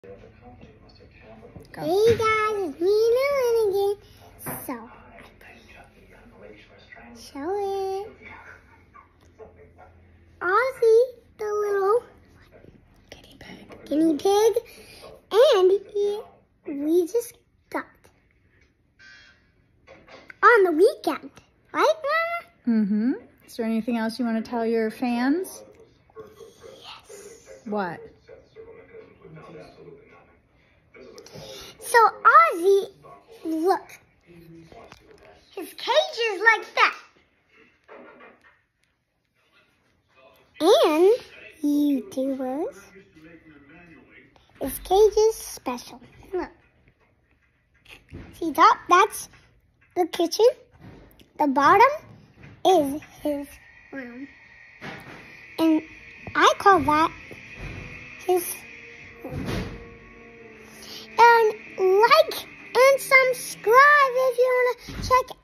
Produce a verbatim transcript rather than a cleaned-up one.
Go. Hey guys, it's me and Ellen again. So, show it. Ozzy, the little guinea pig. Guinea pig, and he, we just got on the weekend, right, Mama? Mm-hmm. Is there anything else you want to tell your fans? Yes. What? So Ozzy, look, his cage is like that. And YouTubers, his cage is special. Look. See top, that's the kitchen. The bottom is his room. And I call that his room. And like and subscribe if you want to check